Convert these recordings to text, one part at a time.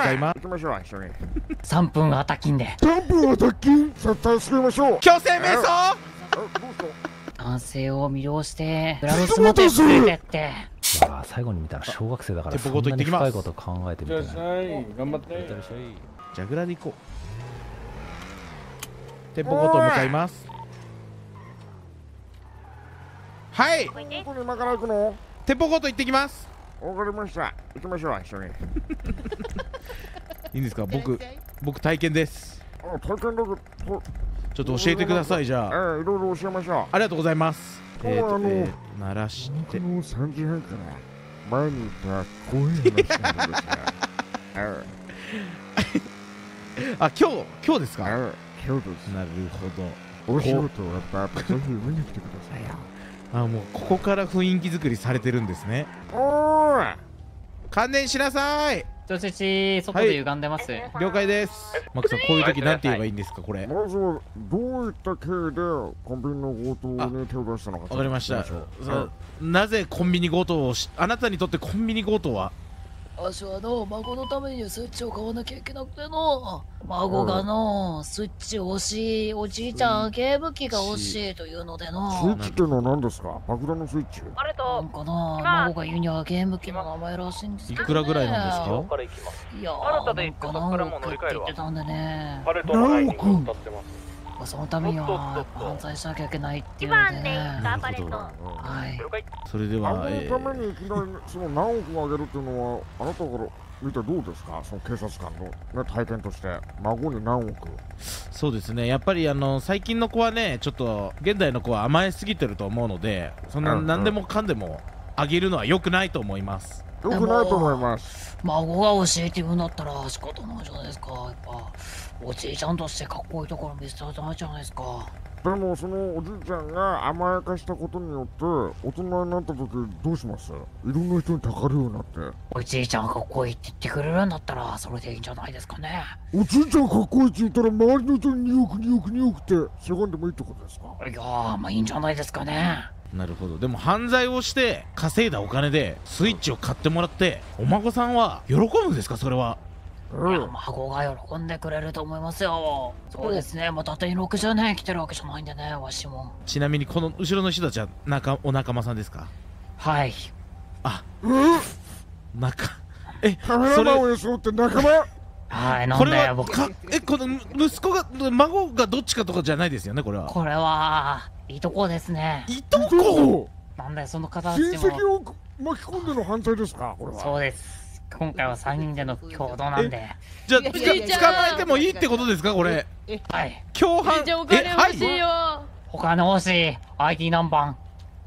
かいます。 行きましょう、一緒に。 3分はたきんで。 3分は鉄筋絶対救いましょう。 強制瞑想。 どうした男性を魅了してグラドスモテついてって。 ああ、最後に見たら小学生だから鉄砲ごと行ってきます。 そんなに深いこと考えてみてない。 頑張って。 ジャグラで行こう。鉄砲ごと向かいます。はい。 どこに今から行くの？ 鉄砲ごと行ってきます。 わかりました。行きましょう、一緒に。 いいんですか、僕体験です。 あ、体験だけど。 ちょっと教えてください、じゃあ。 いろいろ教えましょう。 ありがとうございます。鳴らしこて。 の3時半から前に言った怖い話なんですが。 あ、今日ですか。 今日です。 なるほお仕事終わった後、ぜひ見に来てくださいよ。 ど。あ、もうここから雰囲気作りされてるんですね。 おーい。 観念しなさい。 調子外で歪んでます。 了解です。マックさん、こういう時なんて言えばいいんですか、これ。 まずはどういった経緯でコンビニの強盗に手を出したのか。 わかりました。なぜコンビニ強盗をあなたにとってコンビニ強盗は？ わしは孫のためにスイッチを買わなきゃいけなくて孫がスイッチ欲しい、おじいちゃんゲーム機が欲しいというのでスイッチっていうのは何ですか？爆弾のスイッチ？ なんか孫が言うにはゲーム機の名前らしいんですけどね。 いくらぐらいなんですか？ いやー、なんか何億って言ってたんでね。 何億？ そのためには犯罪しなきゃいけないっていうのでね。 なるほど。 はい。 それでは、 あのためにいきなりその何億をあげるっていうのはあなたから見てどうですか？その警察官の、ね、体験として孫に何億。 そうですね、やっぱり最近の子はね、ちょっと現代の子は甘えすぎてると思うので、そんな何でもかんでもあげるのは良くないと思います。 良くないと思います。 孫が教えて言うんだったら仕方ないじゃないですか。やっぱおじいちゃんとしてかっこいいところ見せたくないじゃないですか。 でもそのおじいちゃんが甘やかしたことによって大人になった時どうします？いろんな人にたかるようになって。 おじいちゃんがかっこいいって言ってくれるんだったらそれでいいんじゃないですかね。 おじいちゃんかっこいいって言ったら周りの人に2億2億2億ってせがんでもいいってことですか？ いやー、まあいいんじゃないですかね。 なるほど。でも犯罪をして稼いだお金でスイッチを買ってもらってお孫さんは喜ぶんですか？それは。 いや、孫が喜んでくれると思いますよ。そうですね、まあだって60年生きてるわけじゃないんでね、わしも。 ちなみにこの後ろの人たちはお仲間さんですか？ はい。 あ、カメラマンを装って仲間。 はい、なこれんで僕。 はこの息子が孫がどっちかとかじゃないですよね、これは。 これはいいとこですね。 いとこ。 なんでその方た親ちも。 戚を巻き込んでの犯罪ですか？これは。 そうです。今回は3人での共同なんで。 じゃあ捕まえてもいいってことですか、これ。 はい。 共犯。 じゃあお金欲しいよ。 お金欲しい。ID 何番？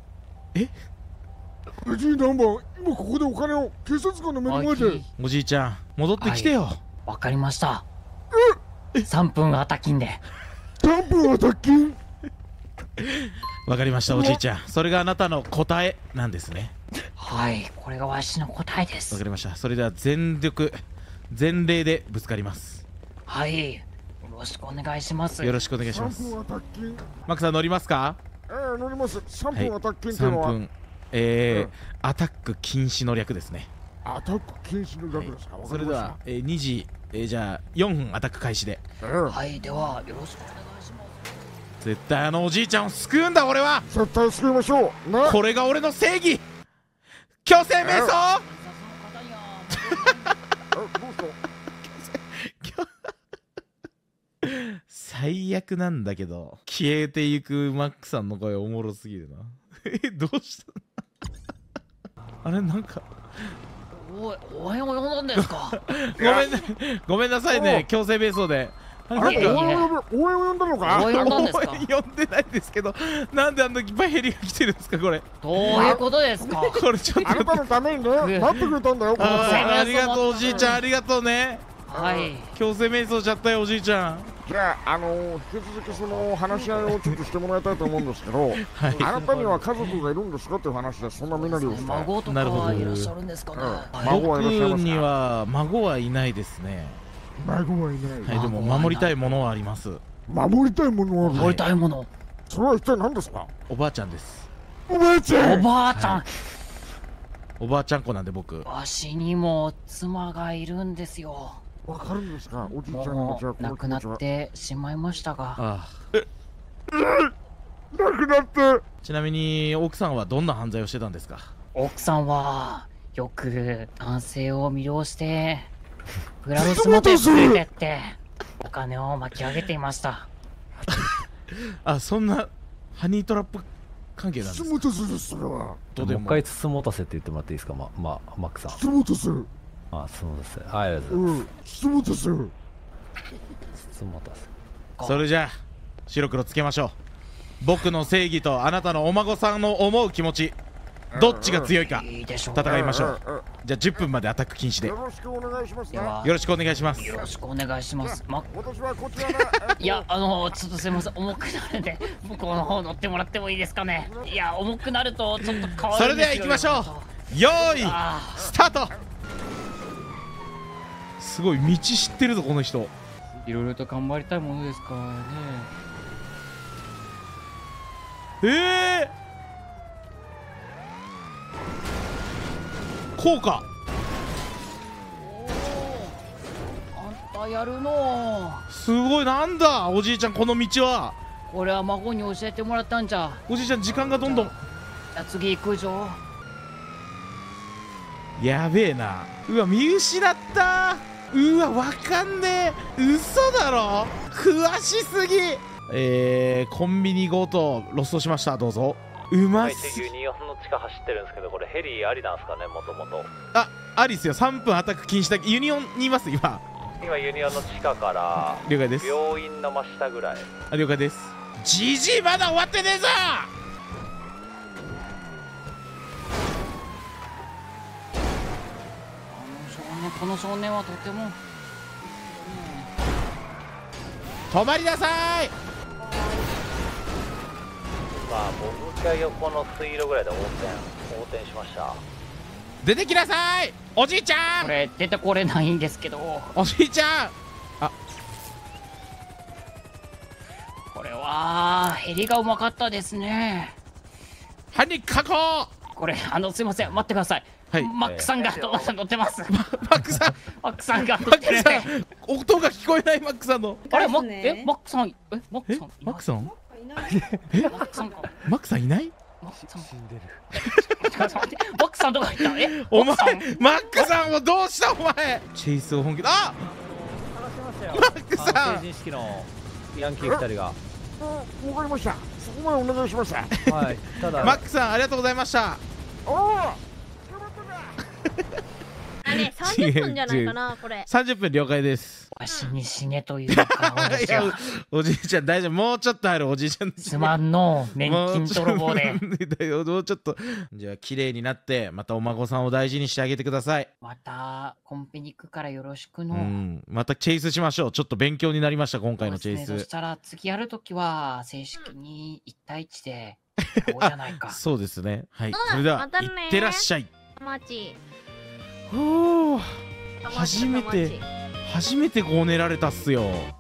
ID 何番？今ここでお金を警察官の目の前で。 おじいちゃん戻ってきてよ。 わかりました。3分はたきんで。 3分は鉄筋。 わかりました、おじいちゃん。それがあなたの答えなんですね。 はい、これがわしの答えです。 わかりました。それでは全霊でぶつかります。 はい、よろしくお願いします。 よろしくお願いします。 3分は鉄筋。 マックさん乗りますか？ 乗ります。3分は鉄筋って 3 いうのは、 分アタック禁止の略ですね。 アタック禁止の略ですか？ それでは2時じゃあ4分アタック開始で。 はい、ではよろしくお願いします。 絶対あのおじいちゃんを救うんだ俺は。 絶対救いましょうね。 これが俺の正義。強制瞑想。最悪なんだけど消えていくマックさんの声おもろすぎるな。どうしたあれなんかおはよう呼んだんですか？ ごめんなさいね、強制瞑想で。 あれ、応援を呼んだのか？ 応援呼んだんですか？ 呼んでないですけど、なんであんないっぱいヘリが来てるんですかこれ。 どういうことですか？ これちょっとあなたのためにね、待ってくれたんだよ。 ありがとうおじいちゃん、ありがとうね。 はい。 強制瞑想しちゃったよおじいちゃん。 じゃあ、引き続きその話し合いをちょっとしてもらいたいと思うんですけど、あなたには家族がいるんですかっていう話で、そんな身なりをして。 孫とかはいらっしゃるんですかね？ 孫はいらっしゃいますか？ 僕には孫はいないですね。 孫はいない。 はい、でも守りたいものはあります。 守りたいものはある。 守りたいもの。 それは一体何ですか？ おばあちゃんです。 おばあちゃん。 おばあちゃん。 おばあちゃん子なんで僕。 わしにも妻がいるんですよ。 わかるんですか、おじいちゃんのじゃあもう亡くなってしまいましたが。 あ亡くなって。 ちなみに奥さんはどんな犯罪をしてたんですか？ 奥さんはよく男性を魅了してグラムスモテついてってお金を巻き上げていました。 あ、そんなハニートラップ関係なんですか？ つもたせです、それは。 もう一回つつもたせって言ってもらっていいですか、マックさん。 つもたせ。 あ、つつもたせ。ありがとうございます。 つもたせ。 つつもたせ。 それじゃあ白黒つけましょう。僕の正義とあなたのお孫さんの思う気持ち、どっちが強いかいいでしょう。 戦いましょう。じゃあ10分までアタック禁止でよろしくお願いしますね。 ではよろしくお願いします。 よろしくお願いします。 私はこちらで。 いや、ちょっとすいません、重くなるんで、向こうの方乗ってもらってもいいですかね。いや、重くなるとちょっと変わるんですよ。 それでは行きましょう。よーいスタート。すごい道知ってるぞこの人。 いろいろと頑張りたいものですからね。 こうか。 あんたやるの。 すごい。なんだおじいちゃんこの道は。 これは孫に教えてもらったんじゃ。 おじいちゃん時間がどんどん。 じゃあ次行くぞ。 やべえな。うわ見失った。うわわかんねえ。嘘だろ。詳しすぎ。コンビニ強盗ロストしました。どうぞ。うますユニオンの地下走ってるんですけど、これヘリありなんですかね、もともと。 ありっすよ。3分アタック禁止だ。ユニオンにいます今。 今ユニオンの地下から了解です。 病院の真下ぐらい。 了解です。じじいまだ終わってねえぞ。 この少年はとても。 止まりなさい。 僕が横の水路ぐらいで横転しました。 出てきなさいおじいちゃん。 これ出てこれないんですけど。 おじいちゃん。 これはヘリがうまかったですね。 犯人確保。 これすいません、待ってください。 はいマックさんが乗ってます。 マックさん。 マックさんが乗マッってる。 クさん音が聞こえない。マックさんの。 あれマッマックさんマックさんマックさん。 マックさんか。 マックさんいない。 マックさん死んでる。マックさんどこ行った？ お前マックさんマックさんをどうしたお前。チェイスを本気で。マックさん。 成人式のヤンキー2人が。 わかりました。そこまでお願いしました。 はい。ただマックさんありがとうございました。 おお。 あれ30分じゃないかなこれ。 30分了解です。 わしに死ねという顔でいやすよ。 おじいちゃん大丈夫。もうちょっとあるおじいちゃん。 すまんの年金泥棒で。 もうちょっと。じゃあ綺麗になってまたお孫さんを大事にしてあげてください。 またコンビニ行くからよろしくの。 またチェイスしましょう。ちょっと勉強になりました今回のチェイス。 そうですね。そしたら次やるときは正式に1対1でこうじゃないか。 そうですね。はい。それではまたねいってらっしゃい。 マチ。 初めてこう寝られたっすよ。